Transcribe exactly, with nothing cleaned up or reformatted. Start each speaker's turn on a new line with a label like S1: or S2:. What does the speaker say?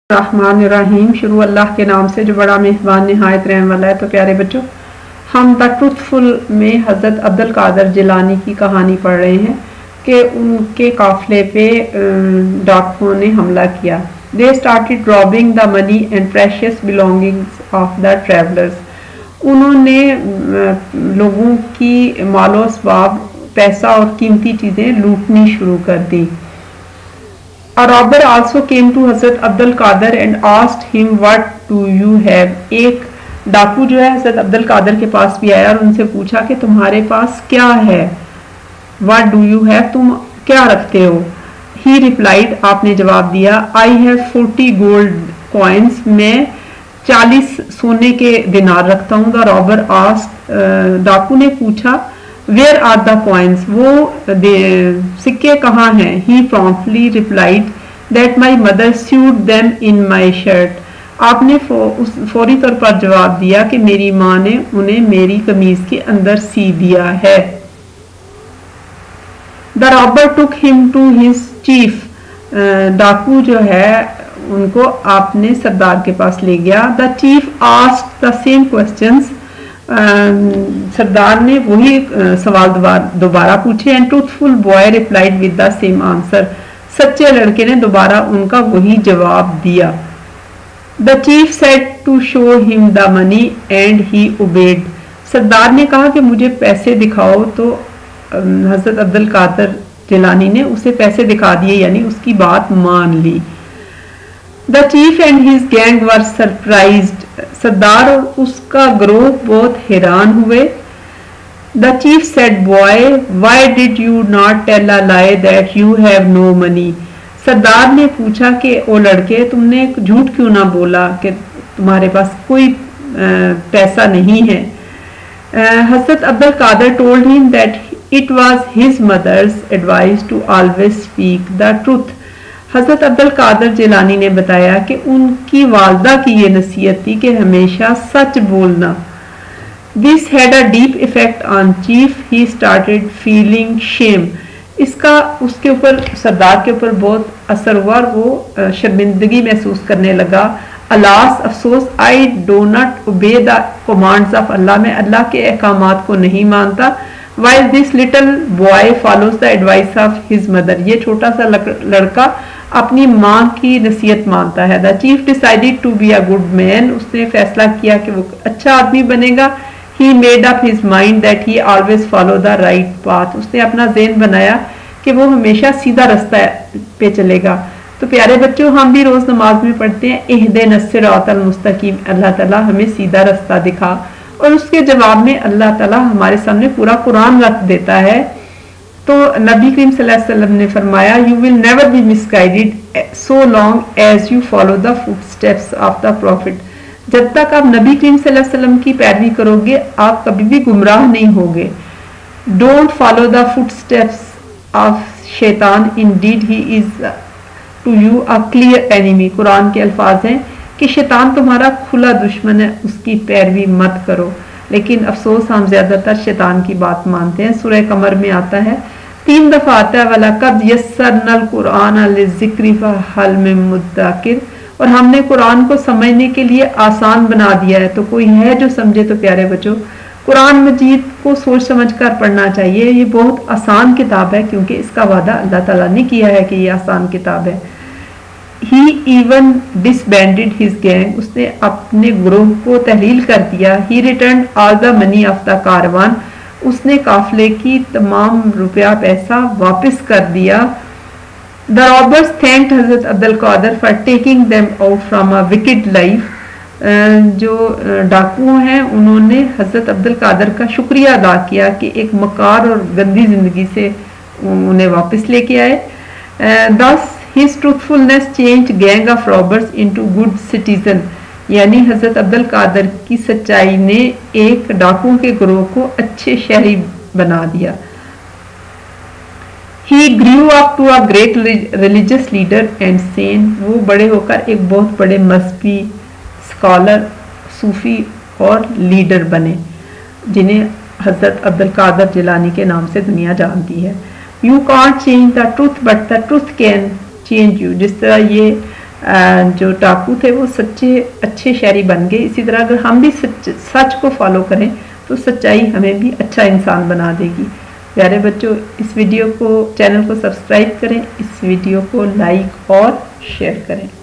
S1: रहमान रहीम। शुरू अल्लाह के नाम से जो बड़ा मेहरबान निहायत रहम वाला है। तो प्यारे बच्चों, हम द ट्रूथफुल में हज़रत अब्दुल कादिर जिलानी की कहानी पढ़ रहे हैं कि उनके काफिले पे डाकुओं ने हमला किया। They started robbing the money and precious belongings of the travellers. उन्होंने लोगों की मालो असबाब, पैसा और कीमती चीज़ें लूटनी शुरू कर दी। A robber also came to Hazrat Abdul Qadir and asked him, "What do you have?" एक डाकू जो है हज़रत अब्दुल कादिर के पास भी आया और उनसे पूछा कि तुम्हारे पास क्या है। What do you have? तुम क्या रखते हो? He replied, आपने जवाब दिया, I have forty gold coins, मैं चालीस सोने के दिनार रखता हूँ। The robber asked, डाकू ने पूछा, Where are the coins? वो सिक्के कहाँ हैं? He promptly replied that my mother sewed them in my shirt. आपने फौरी तौर पर जवाब दिया कि मेरी माँ ने उन्हें मेरी कमीज के अंदर सी दिया है। The robber took him to his chief. डाकू जो है उनको आपने सरदार के पास ले गया। The chief asked the same questions. सरदार ने वही सवाल दोबारा पूछे। And truthful boy replied with the same answer. सच्चे लड़के ने दोबारा उनका वही जवाब दिया। The chief said to show him the money and he obeyed. सरदार ने कहा कि मुझे पैसे दिखाओ, तो हजरत अब्दुल कादिर जिलानी ने उसे पैसे दिखा दिए, यानी उसकी बात मान ली। The chief and his gang were surprised. सरदार और उसका ग्रोह बहुत हैरान हुए। The chief said, boy why did you not tell a lie that you have no money. सरदार ने पूछा कि ओ लड़के, तुमने झूठ क्यों ना बोला कि तुम्हारे पास कोई पैसा नहीं है। Hazrat Abdul Qadir told him that it was his mother's advice to always speak the truth. Hazrat Abdul Qadir Jilani ने बताया कि उनकी वालदा की ये नसीहत थी कि हमेशा सच बोलना। This had a deep effect on chief. He started feeling shame. इसका उसके ऊपर, सरदार के ऊपर बहुत असर हुआ और वो शर्मिंदगी महसूस करने लगा। अलास, अफसोस, I do not obey the commands of Allah. मैं अल्लाह के अहकामात को नहीं मानता। While this little boy follows the advice of his mother. ये छोटा सा लड़का अपनी माँ की नसीहत मानता है। The chief decided to be a good man. उसने फैसला किया कि वो अच्छा आदमी बनेगा। He made up his mind that he always follow the right path. उसने अपना ज़हन बनाया कि वो हमेशा सीधा रास्ता पे चलेगा। तो प्यारे बच्चों, हम भी रोज़ नमाज में पढ़ते हैं, इहदिनस सिरातल मुस्तकीम, अल्लाह ताला हमें सीधा रास्ता दिखा। और उसके जवाब में अल्लाह ताला हमारे सामने पूरा कुरान रख देता है। तो नबी करीम सल्लल्लाहु अलैहि वसल्लम ने फरमाया, you will never be misguided so long as you follow the footsteps of the prophet. जब तक आप नबी करीम सल्लल्लाहु अलैहि वसल्लम की पैरवी करोगे, आप कभी भी गुमराह नहीं होगे। Don't follow the footsteps of Shaitan, indeed he is to you a clear enemy. Quran के अल्फाज हैं कि शैतान तुम्हारा खुला दुश्मन है, उसकी पैरवी मत करो। लेकिन अफसोस, हम ज्यादातर शैतान की बात मानते हैं। सूरह कमर में आता है, तीन दफा आता है, वाला कद यस्सरनल कुरान लिज़िक्रि फहल मिन मुद्दकिर। और हमने कुरान को समझने के लिए आसान बना दिया है, तो कोई है जो समझे। तो प्यारे बच्चों, कुरान मजीद को सोच समझ कर पढ़ना चाहिए। ये बहुत आसान किताब है, क्योंकि इसका वादा अल्लाह ताला ने किया है कि ये आसान किताब है। He even disbanded his gang. उसने अपने ग्रोह को तहलील कर दिया। He returned all the money of the caravan. उसने काफले की तमाम रुपया पैसा वापस कर दिया। The robbers thanked Hazrat Abdul Qadir for taking them out from a wicked life. जो डाकू हैं, उन्होंने हजरत अब्दुल कादिर का शुक्रिया अदा किया कि एक मकार और गंदी जिंदगी से उन्हें वापस लेके आए। Thus His truthfulness changed gang of robbers into good citizen. यानी हजरत अब्दुल कादिर की सच्चाई ने एक डाकुओं के ग्रोह को अच्छे शहरी बना दिया। He grew up to a great religious leader and saint. वो बड़े होकर एक बहुत बड़े मजहबी, स्कॉलर, सूफी और लीडर बने, जिन्हें हजरत अब्दुल कादिर जिलानी के नाम से दुनिया जानती है। You can't change the truth, but the truth can change you. जिस तरह ये जो टापू थे वो सच्चे अच्छे शायरी बन गए। इसी तरह अगर हम भी सच सच को फॉलो करें तो सच्चाई हमें भी अच्छा इंसान बना देगी। प्यारे बच्चों, इस वीडियो को चैनल को सब्सक्राइब करें, इस वीडियो को लाइक और शेयर करें।